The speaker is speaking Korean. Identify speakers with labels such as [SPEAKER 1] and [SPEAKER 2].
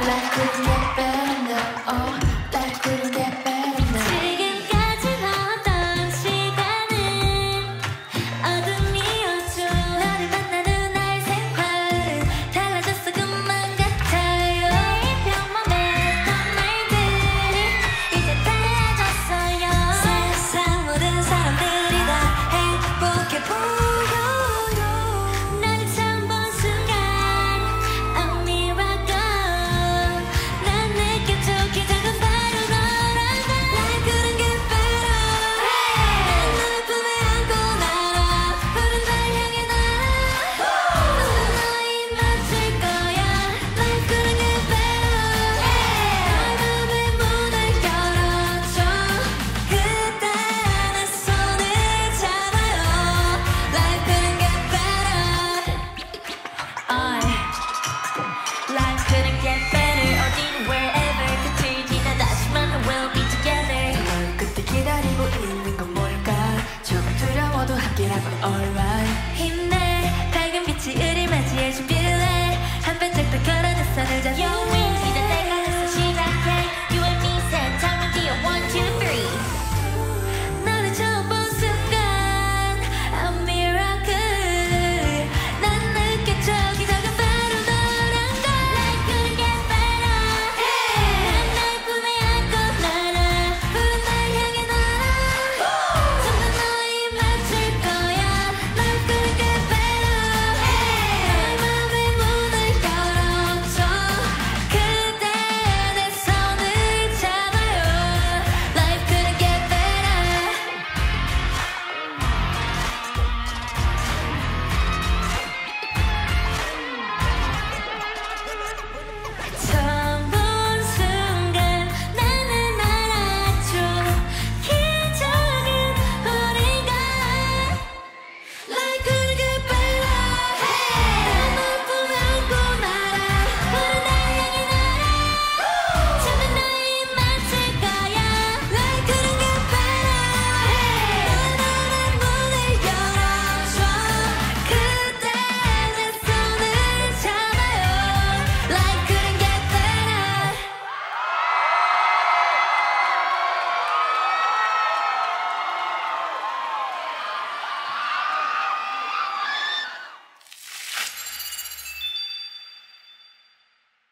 [SPEAKER 1] Life couldn't get better now. Oh, life couldn't get better now.
[SPEAKER 2] 지금까지 어떤 시간은 어둠이었죠. 너를 만나는 날 생활은 달라졌어 그만 같아요. 매일 평범했던 말들이 이제 달라졌어요. 세상 모든 사람들이 다 행복해 보여요. 날 처음 본 순간 A miracle. 난 느꼈죠 기적은 바로 너라고. Life couldn't get better. 난 너의 품에 안고 날아 푸른 달 향해 날아. 너희 맞을 거야. Life couldn't get better. 너의 마음에 문을 열어줘. 그때 내 손을 잡아요. Life couldn't get better. Life couldn't get better. 어디든 wherever 끝을 지나다지만 we'll be together.
[SPEAKER 1] 널 끝에 기다리고 있는 건 뭘까? 조금 두려워도 함께라면 alright.
[SPEAKER 2] 힘